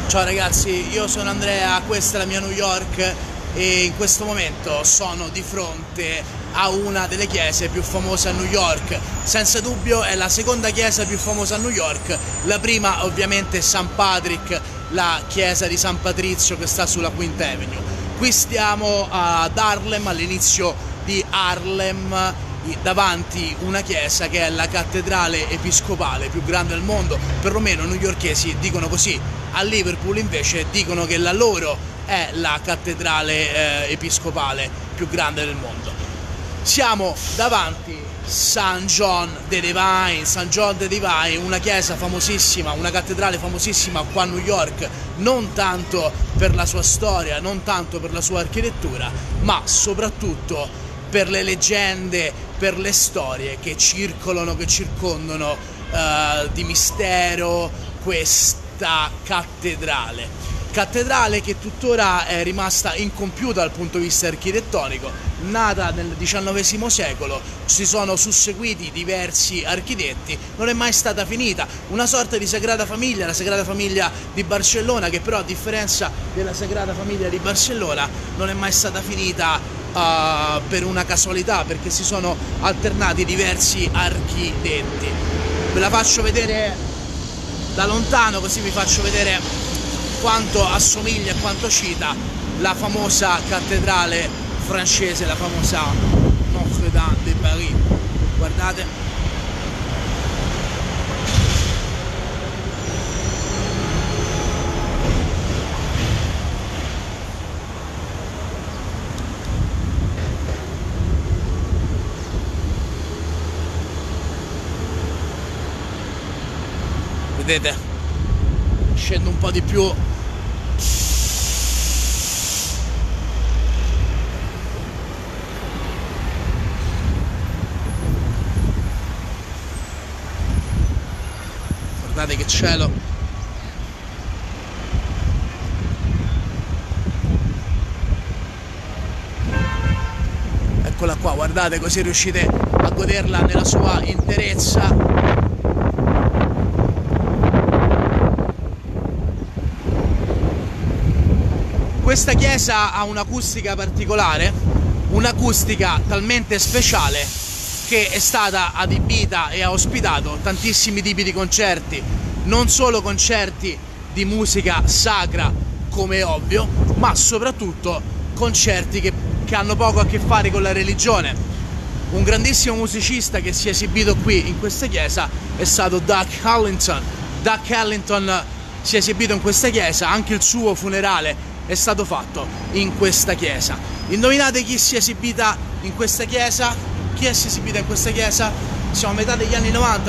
Ciao ragazzi, io sono Andrea, questa è la mia New York e in questo momento sono di fronte a una delle chiese più famose a New York. Senza dubbio è la seconda chiesa più famosa a New York, la prima ovviamente è St. Patrick, la chiesa di San Patrizio che sta sulla Quinta Avenue. Qui stiamo ad Harlem, all'inizio di Harlem, davanti una chiesa che è la cattedrale episcopale più grande al mondo, perlomeno i newyorkesi dicono così. A Liverpool invece dicono che la loro è la cattedrale episcopale più grande del mondo. Siamo davanti St. John the Divine, una chiesa famosissima, una cattedrale famosissima qua a New York, non tanto per la sua storia, non tanto per la sua architettura, ma soprattutto per le leggende, per le storie che circondano di mistero questa cattedrale che tuttora è rimasta incompiuta dal punto di vista architettonico. Nata nel XIX secolo, si sono susseguiti diversi architetti, non è mai stata finita, una sorta di Sagrada Famiglia, la Sagrada Famiglia di Barcellona, che però a differenza della Sagrada Famiglia di Barcellona non è mai stata finita per una casualità, perché si sono alternati diversi architetti. Ve la faccio vedere da lontano, così vi faccio vedere quanto assomiglia e quanto cita la famosa cattedrale francese, la famosa Notre Dame de Paris. Guardate. Vedete? Scendo un po' di più. Guardate che cielo. Eccola qua, guardate, così riuscite a goderla nella sua interezza. Questa chiesa ha un'acustica particolare, un'acustica talmente speciale che è stata adibita e ha ospitato tantissimi tipi di concerti, non solo concerti di musica sacra come è ovvio, ma soprattutto concerti che hanno poco a che fare con la religione. Un grandissimo musicista che si è esibito qui in questa chiesa è stato Duke Ellington. Duke Ellington si è esibito in questa chiesa, anche il suo funerale è stato fatto in questa chiesa. Indovinate chi si è esibita in questa chiesa? Chi si è esibita in questa chiesa? Siamo a metà degli anni 90,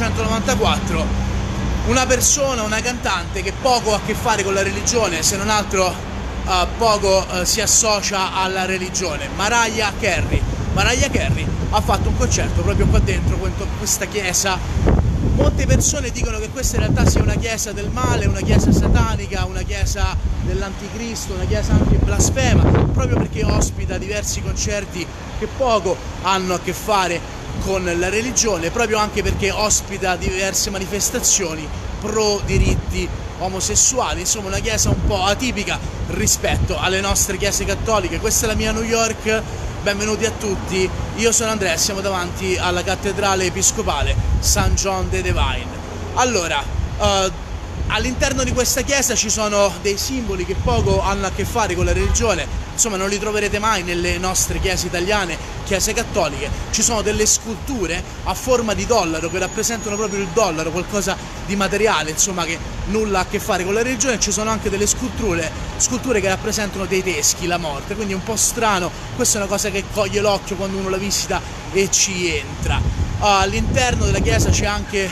1994. Una persona, una cantante che poco ha a che fare con la religione, se non altro poco si associa alla religione. Mariah Carey. Mariah Carey ha fatto un concerto proprio qua dentro, questa chiesa. Molte persone dicono che questa in realtà sia una chiesa del male, una chiesa satanica, una chiesa dell'anticristo, una chiesa anche blasfema, proprio perché ospita diversi concerti che poco hanno a che fare con la religione, proprio anche perché ospita diverse manifestazioni pro diritti omosessuali, insomma una chiesa un po' atipica rispetto alle nostre chiese cattoliche. Questa è la mia New York. Benvenuti a tutti, io sono Andrea, siamo davanti alla cattedrale episcopale St. John the Divine. Allora, all'interno di questa chiesa ci sono dei simboli che poco hanno a che fare con la religione, insomma non li troverete mai nelle nostre chiese italiane, chiese cattoliche. Ci sono delle sculture a forma di dollaro che rappresentano proprio il dollaro, qualcosa di materiale, insomma che nulla ha a che fare con la religione. Ci sono anche delle sculture che rappresentano dei teschi, la morte, quindi è un po' strano. Questa è una cosa che coglie l'occhio quando uno la visita e ci entra. All'interno della chiesa c'è anche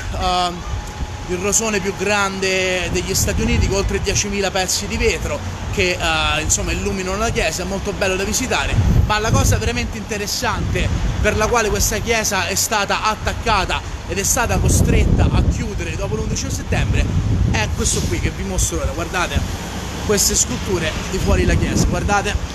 il rosone più grande degli Stati Uniti, con oltre 10.000 pezzi di vetro che insomma illuminano la chiesa, è molto bello da visitare. Ma la cosa veramente interessante per la quale questa chiesa è stata attaccata ed è stata costretta a chiudere dopo l'11 settembre è questo qui che vi mostro ora. Guardate queste sculture di fuori la chiesa, guardate.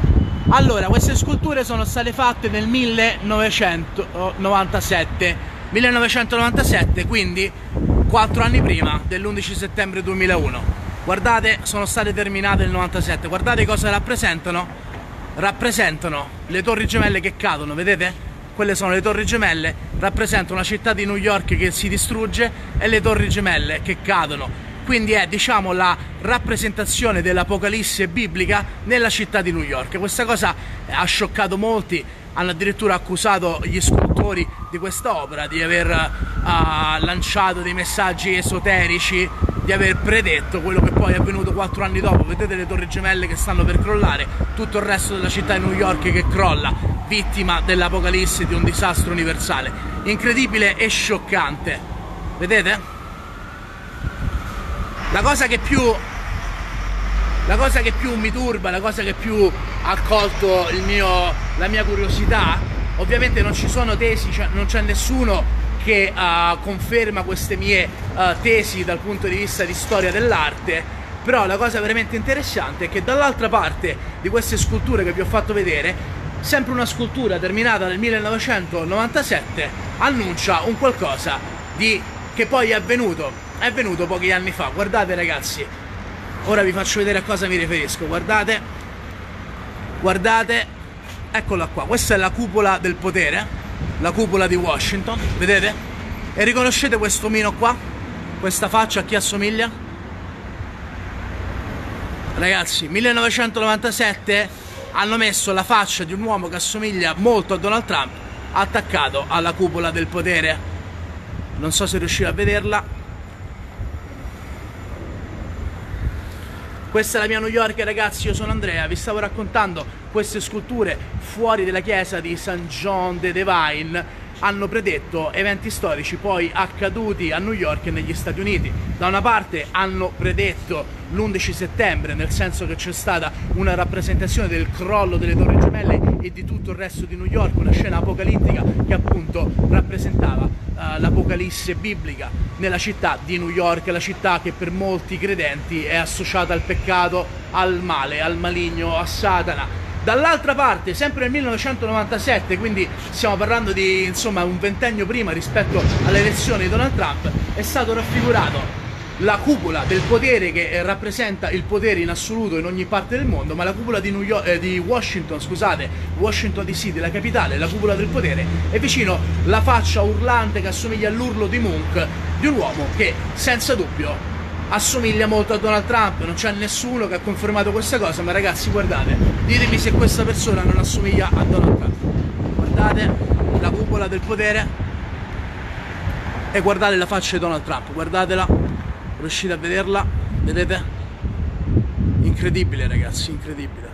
Allora, queste sculture sono state fatte nel 1997 1997, quindi 4 anni prima dell'11 settembre 2001. Guardate, sono state terminate nel 97. Guardate cosa rappresentano. Rappresentano le torri gemelle che cadono, vedete? Quelle sono le torri gemelle, rappresentano una città di New York che si distrugge e le torri gemelle che cadono. Quindi è, diciamo, la rappresentazione dell'Apocalisse biblica nella città di New York. Questa cosa ha scioccato molti, hanno addirittura accusato gli scultori di quest'opera di aver lanciato dei messaggi esoterici, di aver predetto quello che poi è avvenuto 4 anni dopo. Vedete le torri gemelle che stanno per crollare, tutto il resto della città di New York che crolla, vittima dell'Apocalisse, di un disastro universale. Incredibile e scioccante, vedete? La cosa che più mi turba, la cosa che più ha colto la mia curiosità, ovviamente non ci sono tesi, cioè non c'è nessuno che conferma queste mie tesi dal punto di vista di storia dell'arte, però la cosa veramente interessante è che dall'altra parte di queste sculture che vi ho fatto vedere, sempre una scultura terminata nel 1997 annuncia un qualcosa che poi è avvenuto pochi anni fa. Guardate ragazzi, ora vi faccio vedere a cosa mi riferisco. Guardate, guardate, eccola qua, questa è la cupola del potere, la cupola di Washington, vedete? E riconoscete questo omino qua? Questa faccia a chi assomiglia? Ragazzi, 1997 hanno messo la faccia di un uomo che assomiglia molto a Donald Trump attaccato alla cupola del potere. Non so se riuscite a vederla. Questa è la mia New York, ragazzi, io sono Andrea, vi stavo raccontando queste sculture fuori della chiesa di St. John the Divine. Hanno predetto eventi storici poi accaduti a New York e negli Stati Uniti. Da una parte hanno predetto l'11 settembre, nel senso che c'è stata una rappresentazione del crollo delle Torri Gemelle e di tutto il resto di New York, una scena apocalittica che appunto rappresentava l'Apocalisse biblica nella città di New York, la città che per molti credenti è associata al peccato, al male, al maligno, a Satana. Dall'altra parte, sempre nel 1997, quindi stiamo parlando di insomma un ventennio prima rispetto alle elezioni di Donald Trump, è stato raffigurato la cupola del potere che rappresenta il potere in assoluto in ogni parte del mondo, ma la cupola di Washington, scusate, Washington DC, della capitale, la cupola del potere, e vicino la faccia urlante che assomiglia all'urlo di Munch di un uomo che senza dubbio assomiglia molto a Donald Trump. Non c'è nessuno che ha confermato questa cosa, ma ragazzi guardate, ditemi se questa persona non assomiglia a Donald Trump. Guardate la cupola del potere e guardate la faccia di Donald Trump, guardatela, riuscite a vederla? Vedete? Incredibile ragazzi, incredibile.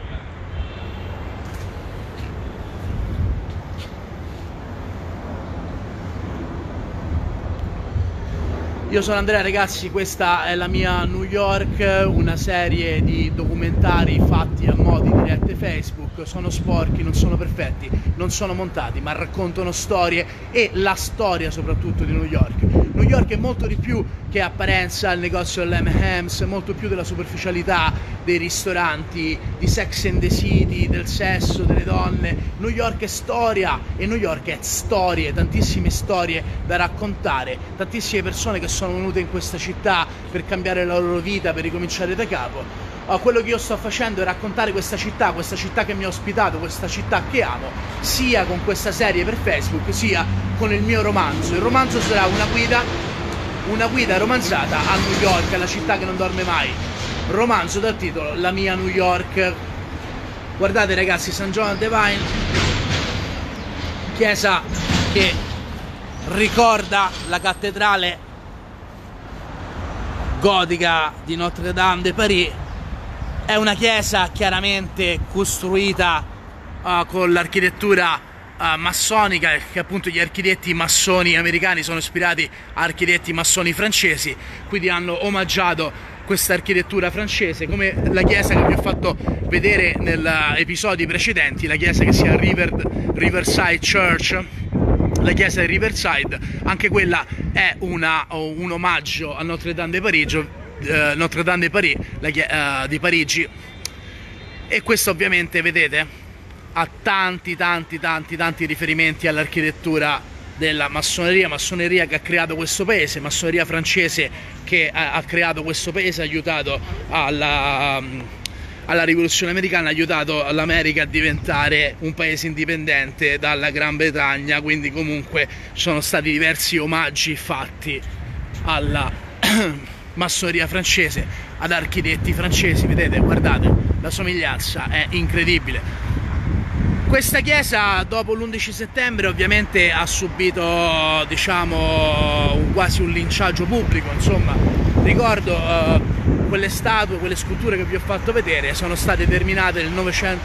Io sono Andrea ragazzi, questa è la mia New York, una serie di documentari fatti a mo' di dirette Facebook. Sono sporchi, non sono perfetti, non sono montati, ma raccontano storie e la storia soprattutto di New York. New York è molto di più che apparenza, il negozio dell'M&M's, molto più della superficialità, dei ristoranti, di Sex and the City, del sesso, delle donne. New York è storia e New York è storie, tantissime storie da raccontare, tantissime persone che sono venute in questa città per cambiare la loro vita, per ricominciare da capo. Quello che io sto facendo è raccontare questa città che mi ha ospitato, questa città che amo, sia con questa serie per Facebook, sia con il mio romanzo. Il romanzo sarà una guida romanzata a New York, la città che non dorme mai. Romanzo dal titolo La mia New York. Guardate ragazzi, St. John Divine, chiesa che ricorda la cattedrale gotica di Notre Dame de Paris. È una chiesa chiaramente costruita con l'architettura massonica, che appunto gli architetti massoni americani sono ispirati a architetti massoni francesi, quindi hanno omaggiato questa architettura francese, come la chiesa che vi ho fatto vedere negli episodi precedenti, la chiesa che si chiama Riverside Church, la chiesa di Riverside. Anche quella è un omaggio a Notre Dame de Paris, di Parigi, e questo ovviamente vedete ha tanti riferimenti all'architettura della massoneria che ha creato questo paese, massoneria francese che ha creato questo paese, ha aiutato alla rivoluzione americana, ha aiutato l'America a diventare un paese indipendente dalla Gran Bretagna, quindi comunque sono stati diversi omaggi fatti alla massoneria francese, ad architetti francesi, vedete, guardate, la somiglianza è incredibile. Questa chiesa dopo l'11 settembre ovviamente ha subito, diciamo, quasi un linciaggio pubblico, insomma, ricordo quelle statue, quelle sculture che vi ho fatto vedere sono state terminate nel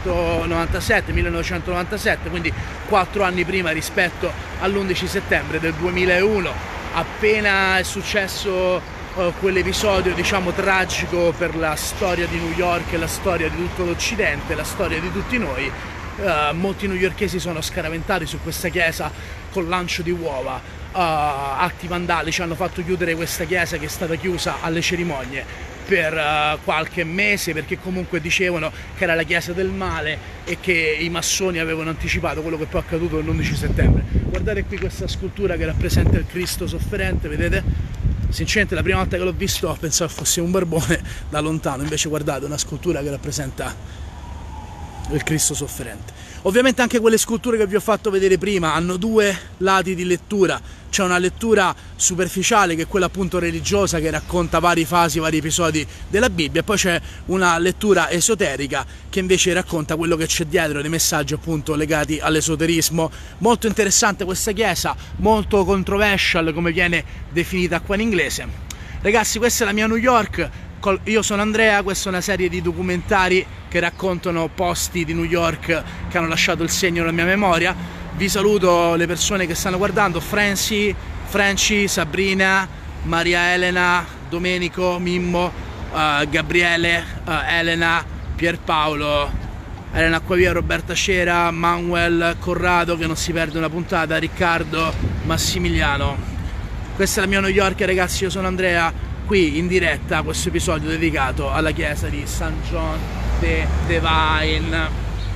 1997, quindi 4 anni prima rispetto all'11 settembre del 2001, appena è successo quell'episodio, diciamo, tragico per la storia di New York e la storia di tutto l'Occidente, la storia di tutti noi. Molti newyorkesi sono scaraventati su questa chiesa col lancio di uova, atti vandalici hanno fatto chiudere questa chiesa, che è stata chiusa alle cerimonie per qualche mese, perché comunque dicevano che era la chiesa del male e che i massoni avevano anticipato quello che poi è accaduto l'11 settembre. Guardate qui questa scultura che rappresenta il Cristo sofferente, vedete? Sinceramente la prima volta che l'ho visto pensavo fosse un barbone da lontano, invece guardate, una scultura che rappresenta il Cristo sofferente. Ovviamente anche quelle sculture che vi ho fatto vedere prima hanno due lati di lettura. C'è una lettura superficiale, che è quella appunto religiosa, che racconta vari fasi, vari episodi della Bibbia, e poi c'è una lettura esoterica che invece racconta quello che c'è dietro, dei messaggi appunto legati all'esoterismo. Molto interessante questa chiesa, molto controversial come viene definita qua in inglese. Ragazzi, questa è la mia New York. Io sono Andrea, questa è una serie di documentari che raccontano posti di New York che hanno lasciato il segno nella mia memoria. Vi saluto le persone che stanno guardando: Franci, Sabrina, Maria Elena, Domenico, Mimmo, Gabriele, Elena, Pierpaolo, Elena Acquavia, Roberta Cera, Manuel, Corrado, che non si perde una puntata, Riccardo, Massimiliano. Questa è la mia New York, ragazzi, io sono Andrea. Qui in diretta questo episodio dedicato alla chiesa di St. John the Divine,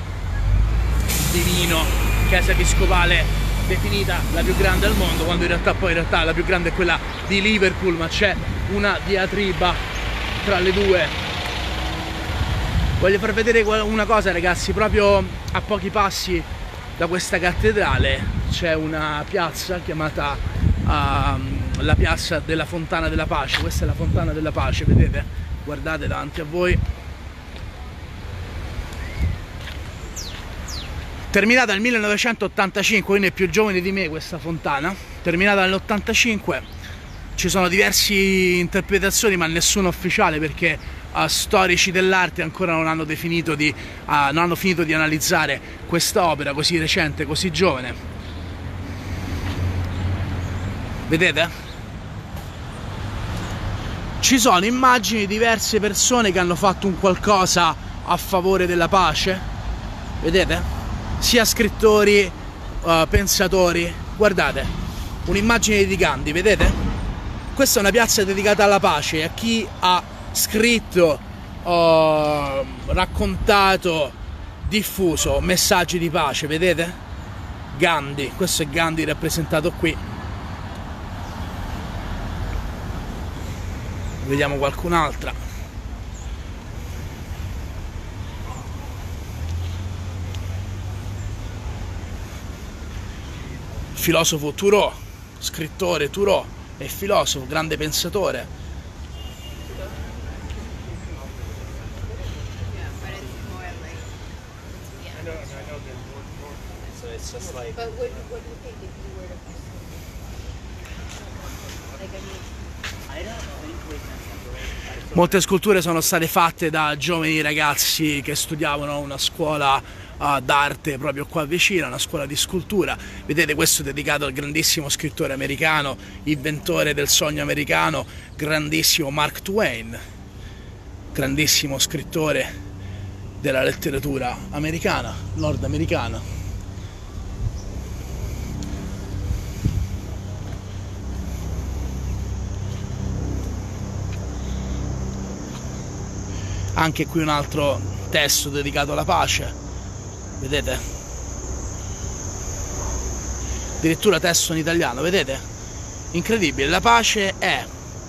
divino, chiesa episcopale definita la più grande al mondo, quando in realtà la più grande è quella di Liverpool, ma c'è una diatriba tra le due. Voglio far vedere una cosa, ragazzi: proprio a pochi passi da questa cattedrale c'è una piazza chiamata la piazza della Fontana della Pace. Questa è la Fontana della Pace, vedete? Guardate davanti a voi. Terminata nel 1985, quindi è più giovane di me questa fontana, terminata nell'85. Ci sono diverse interpretazioni, ma nessuna ufficiale, perché storici dell'arte ancora non hanno finito di analizzare questa opera così recente, così giovane. Vedete? Ci sono immagini di diverse persone che hanno fatto un qualcosa a favore della pace, vedete? Sia scrittori, pensatori. Guardate, un'immagine di Gandhi, vedete? Questa è una piazza dedicata alla pace, a chi ha scritto, raccontato, diffuso messaggi di pace, vedete? Gandhi, questo è Gandhi rappresentato qui. Vediamo qualcun'altra. Filosofo Thoreau, scrittore Thoreau e filosofo, grande pensatore. Molte sculture sono state fatte da giovani ragazzi che studiavano a una scuola d'arte proprio qua vicino, una scuola di scultura. Vedete, questo è dedicato al grandissimo scrittore americano, inventore del sogno americano, grandissimo Mark Twain, grandissimo scrittore della letteratura americana, nordamericana. Anche qui un altro testo dedicato alla pace, vedete? addirittura testo in italiano, vedete? Incredibile, la pace è...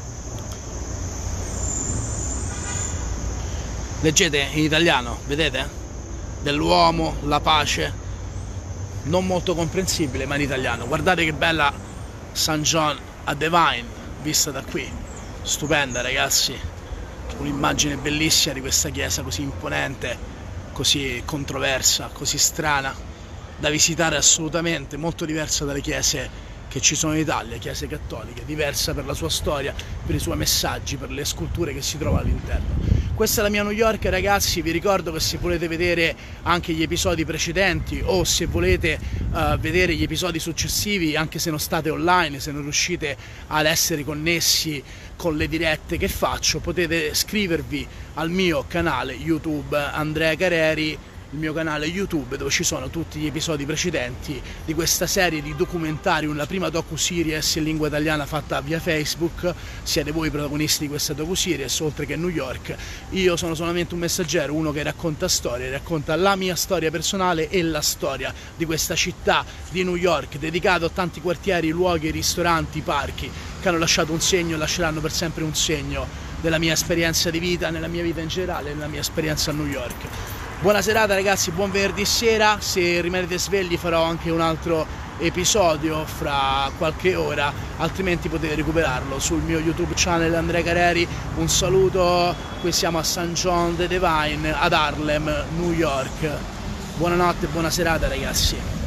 Leggete in italiano, vedete? Dell'uomo, la pace, non molto comprensibile ma in italiano. Guardate che bella St. John a Devine, vista da qui, stupenda ragazzi, un'immagine bellissima di questa chiesa così imponente, così controversa, così strana, da visitare assolutamente, molto diversa dalle chiese che ci sono in Italia, chiese cattoliche, diversa per la sua storia, per i suoi messaggi, per le sculture che si trovano all'interno. Questa è la mia New York ragazzi, vi ricordo che se volete vedere anche gli episodi precedenti o se volete vedere gli episodi successivi, anche se non state online, se non riuscite ad essere connessi con le dirette che faccio, potete iscrivervi al mio canale YouTube Andrea Careri, il mio canale YouTube dove ci sono tutti gli episodi precedenti di questa serie di documentari, la prima docu-series in lingua italiana fatta via Facebook. Siete voi i protagonisti di questa docu-series, oltre che New York. Io sono solamente un messaggero, uno che racconta storie, racconta la mia storia personale e la storia di questa città di New York, dedicato a tanti quartieri, luoghi, ristoranti, parchi che hanno lasciato un segno e lasceranno per sempre un segno della mia esperienza di vita, nella mia vita in generale, nella mia esperienza a New York. Buona serata ragazzi, buon venerdì sera, se rimanete svegli farò anche un altro episodio fra qualche ora, altrimenti potete recuperarlo sul mio YouTube channel Andrea Careri. Un saluto, qui siamo a St. John the Devine ad Harlem, New York. Buonanotte e buona serata ragazzi.